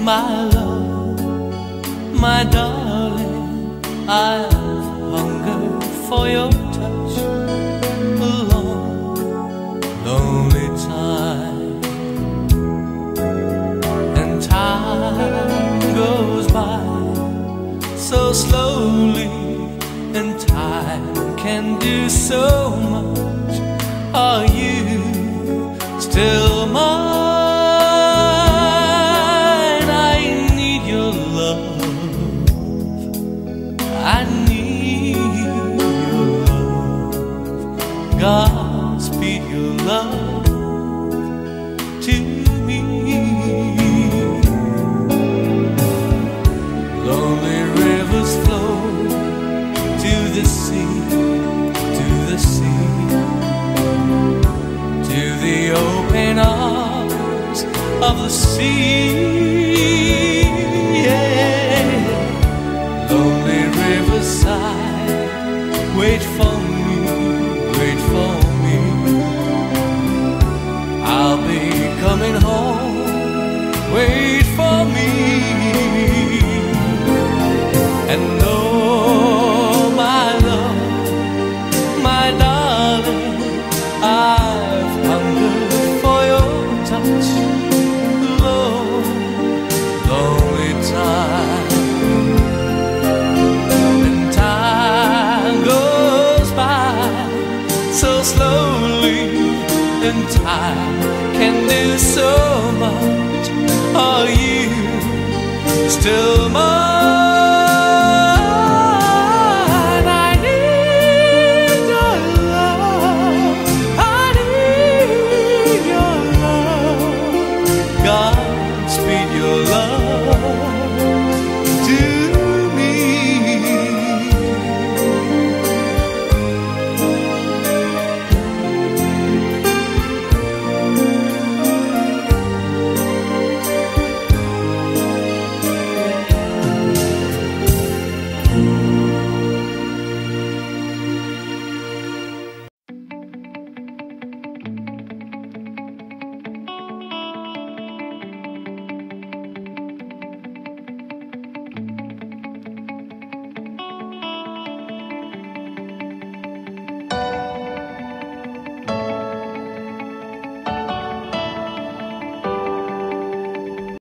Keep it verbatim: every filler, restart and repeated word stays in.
my love, my darling, I've hungered for your touch a long, lonely time. And time goes by so slowly, and time can do so much. Are you still mine? I need your love. God, speed your love to me. Lonely rivers flow to the sea, to the sea, to the open arms of the sea. Lonely riverside, wait for me, wait for me. I'll be coming home, wait for me. And oh, my love, my darling, I've hungered for your touch, Lord, lonely time. So slowly, and time can do so much. Are you still mine?